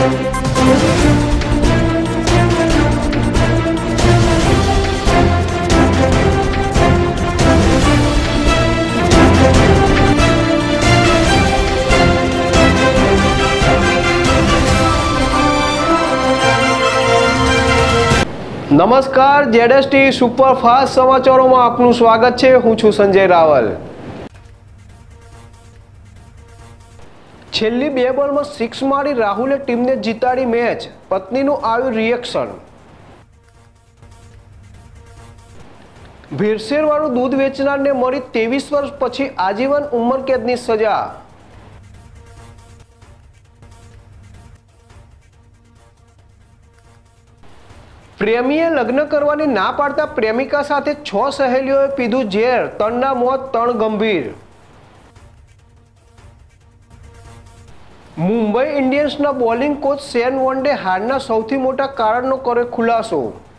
नमस्कार, जेडएसटी सुपरफास्ट समाचारों में आपનું સ્વાગત છે। હું છું સંજય રાવલ। છેલ્લી 2 બોલમાં 6 મારી રાહુલે ટીમને જીતાડી મેચ। પત્નીનું આવ્યું રિએક્શન। ભેળસેળવાળું દૂધ વેચનારને મળી 23 વર્ષ પછી આજીવન ઉંમરકેદની સજા। પ્રેમીએ લગ્ન કરવાની ના પાડતા પ્રેમિકા સાથે 6 સહેલીઓએ પીધું ઝેર। 3ના મોત, 3 ગંભીર। મુંબઈ ઇન્ડિયન્સના બોલિંગ કોચ શેન વોન્ડે હારના સૌથી મોટા કારણનો કર્યો ખુલાસો।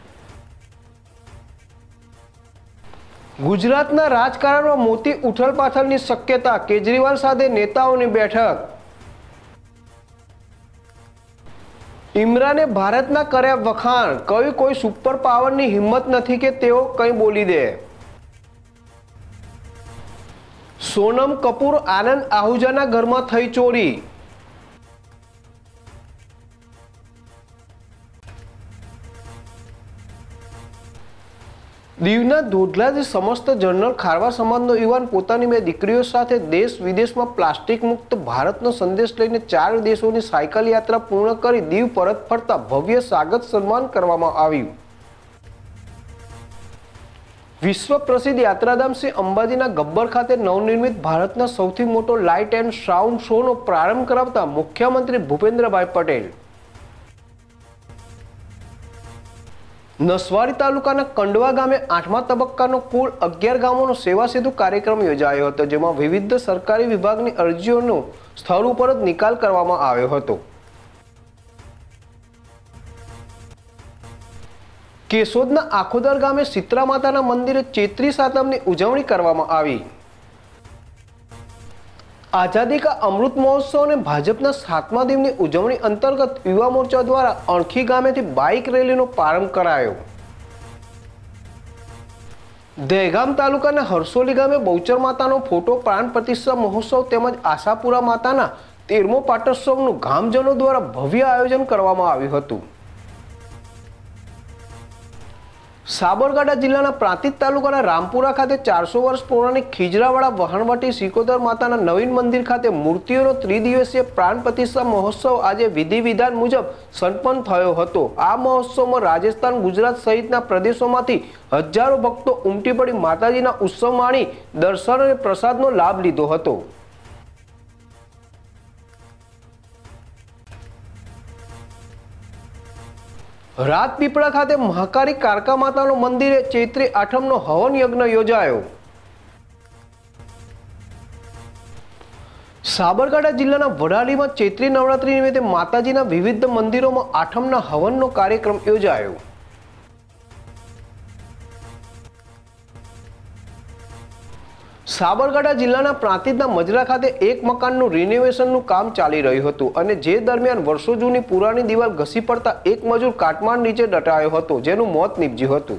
ગુજરાતના રાજકારણમાં મોટી ઉથલપાથલની શક્યતા। કેજરીવાલ સાથે નેતાઓની બેઠક। ઇમરાને ભારતના કર્યા વખાણ। કહ્યું કોઈ સુપર પાવરની હિંમત નથી કે તેઓ કંઈ બોલી દે। સોનમ કપૂર આનંદ આહુજાના ઘરમાં થઈ ચોરી। દીવના ધોધલાથી સમસ્ત જનરલ ખારવા સમાજનો યુવાન પોતાની 2 દીકરીઓ સાથે દેશ વિદેશમાં પ્લાસ્ટિક મુક્ત ભારતનો સંદેશ લઈને 4 દેશોની સાયકલ યાત્રા પૂર્ણ કરી દીવ પરત ફરતા ભવ્ય સ્વાગત સન્માન કરવામાં આવ્યું। વિશ્વ પ્રસિદ્ધ યાત્રાધામ શ્રી અંબાજીના ગબ્બર ખાતે નવનિર્મિત ભારતના સૌથી મોટો લાઇટ એન્ડ સાઉન્ડ શોનો પ્રારંભ કરાવતા મુખ્યમંત્રી ભૂપેન્દ્રભાઈ પટેલ। નસવાડી તાલુકાના કંડવા ગામે 8મા તબક્કાનો કુલ 11 ગામોનો સેવા સેતુ કાર્યક્રમ યોજાયો હતો, જેમાં વિવિધ સરકારી વિભાગની અરજીઓનો સ્થળ ઉપર જ નિકાલ કરવામાં આવ્યો હતો। કેશોદના આખોદર ગામે શીતળા માતાના મંદિરે ચૈત્રી સાતમની ઉજવણી કરવામાં આવી। આઝાદી કા અમૃત મહોત્સવ અને ભાજપના 7મા દિવસની ઉજવણી અંતર્ગત યુવા મોરચા દ્વારા અણખી ગામેથી બાઇક રેલીનો પ્રારંભ કરાયો। દહેગામ તાલુકાના હરસોલી ગામે બહુચર માતાનો ફોટો પ્રાણ પ્રતિષ્ઠા મહોત્સવ તેમજ આશાપુરા માતાના 13મો પાટોત્સવનું ગામજનો દ્વારા ભવ્ય આયોજન કરવામાં આવ્યું હતું। સાબરકાંઠા જિલ્લાના પ્રાંતિજ તાલુકાના રામપુરા ખાતે 400 વર્ષ પૌરાણિક ખીજરાવાળા વહાણવટી સિકોદર માતાના નવીન મંદિર ખાતે મૂર્તિઓનો ત્રિદિવસીય પ્રાણ પ્રતિષ્ઠા મહોત્સવ આજે વિધિ વિધાન મુજબ સંપન્ન થયો હતો। આ મહોત્સવમાં રાજસ્થાન, ગુજરાત સહિતના પ્રદેશોમાંથી હજારો ભક્તો ઉમટી પડી માતાજીના ઉત્સવ માણી દર્શન અને પ્રસાદનો લાભ લીધો હતો। રાજપીપળા ખાતે મહાકાળી કારકા માતાનો મંદિરે ચૈત્રી આઠમનો હવન યજ્ઞ યોજાયો। સાબરકાંઠા જિલ્લાના વડાલીમાં ચૈત્રી નવરાત્રી નિમિત્તે માતાજીના વિવિધ મંદિરોમાં આઠમના હવનનો કાર્યક્રમ યોજાયો। સાબરકાંઠા જિલ્લાના પ્રાંતિજના મજરા ખાતે એક મકાનનું રિનોવેશનનું કામ ચાલી રહ્યું હતું અને જે દરમિયાન વર્ષો જૂની પુરાણી દિવાલ ઘસી પડતા એક મજૂર કાટમાળ નીચે દટાયો હતો, જેનું મોત નીપજ્યું હતું।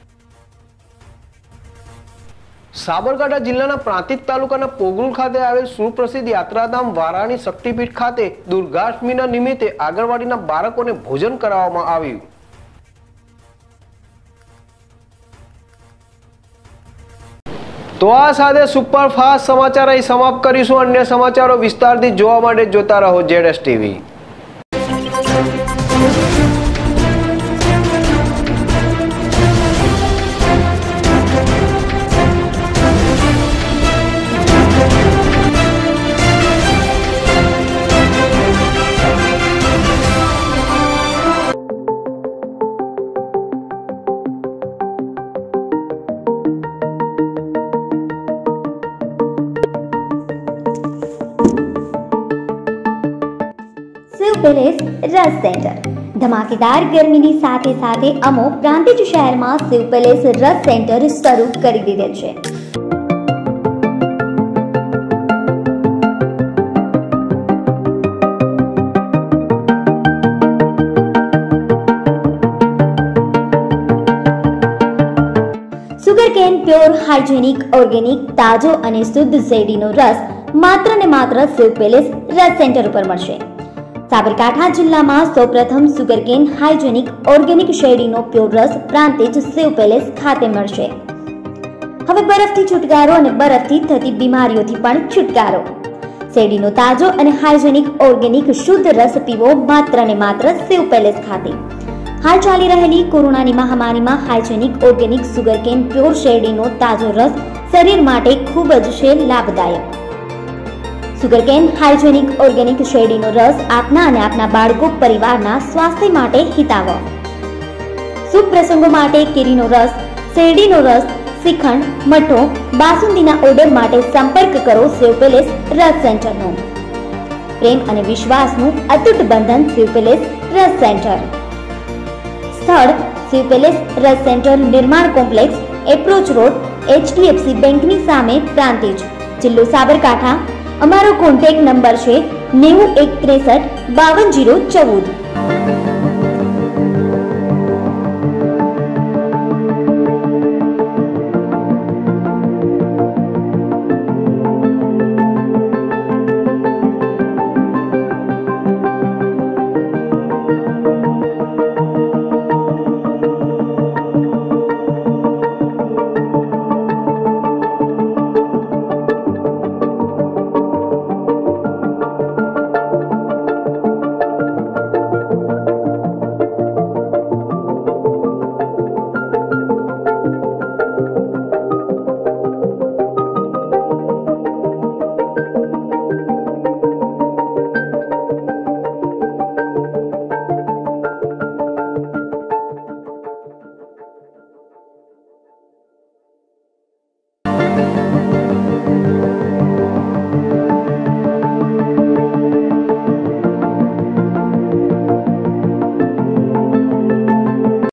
સાબરકાંઠા જિલ્લાના પ્રાંતિજ તાલુકાના પોગરુલ ખાતે આવેલ સુપ્રસિદ્ધ યાત્રાધામ વારાણી શક્તિપીઠ ખાતે દુર્ગાષ્ટમીના નિમિત્તે આંગણવાડીના બાળકોને ભોજન કરાવવામાં આવ્યું। તો આ સાથે સુપરફાસ્ટ સમાચાર અહીં સમાપ્ત કરીશું। અન્ય સમાચારો વિસ્તારથી જોવા માટે જોતા રહો જેડએસ ટીવી। शिव पैलेस रस सेंटर धमाकेदार गर्मीनी સાથે સાથે અમો પ્રાંતિજ શહેરમાં शिव पैलेस रस सेंटर શરૂ કરી દીધેલ છે। હાઇજેનિક, ઓર્ગેનિક, તાજો અને શુદ્ધ શેરડીનો રસ માત્ર ને માત્ર શિવ પેલેસ રસ સેન્ટર ઉપર મળશે. સાબરકાંઠા જિલ્લામાં સૌપ્રથમ સુગરકેન હાઇજેનિક ઓર્ગેનિક શેરડીનો પ્યોર રસ પ્રાંતિજ શિવ પેલેસ ખાતે મળશે. હવે બરફથી છુટકારો અને બરફથી થતી બીમારીઓથી પણ છુટકારો. શેરડીનો તાજો અને હાઇજેનિક ઓર્ગેનિક શુદ્ધ રસ પીવો માત્ર ને માત્ર શિવ પેલેસ ખાતે. હાલ ચાલી રહેલી કોરોનાની મહામારીમાં હાઇજેનિક ઓર્ગેનિક સુગરકેન પ્યોર શેરડીનો તાજો રસ શરીર માટે ખૂબ જ છે લાભદાયક. સુગરકેન હાઇજેનિક ઓર્ગેનિક શેરડીનો રસ આપના અને આપના બાળકો પરિવારના સ્વાસ્થ્ય માટે હિતાવહ. શુભ પ્રસંગો માટે કેરીનો રસ, શેરડીનો રસ, શ્રીખંડ, મઠો, બાસુંદીના ઓર્ડર માટે સંપર્ક કરો શિવ પેલેસ રસ સેન્ટરનો. પ્રેમ અને વિશ્વાસનું અતૂટ બંધન શિવ પેલેસ રસ સેન્ટર. સ્થળ શિવ પેલેસ રસ centre, Nirman complex, approach road, HDFC બેંકની સામે, પ્રાંતિજ, જિલ્લો સાબરકાંઠા. અમારો કોન્ટેક્ટ નંબર છે 9163 52 014.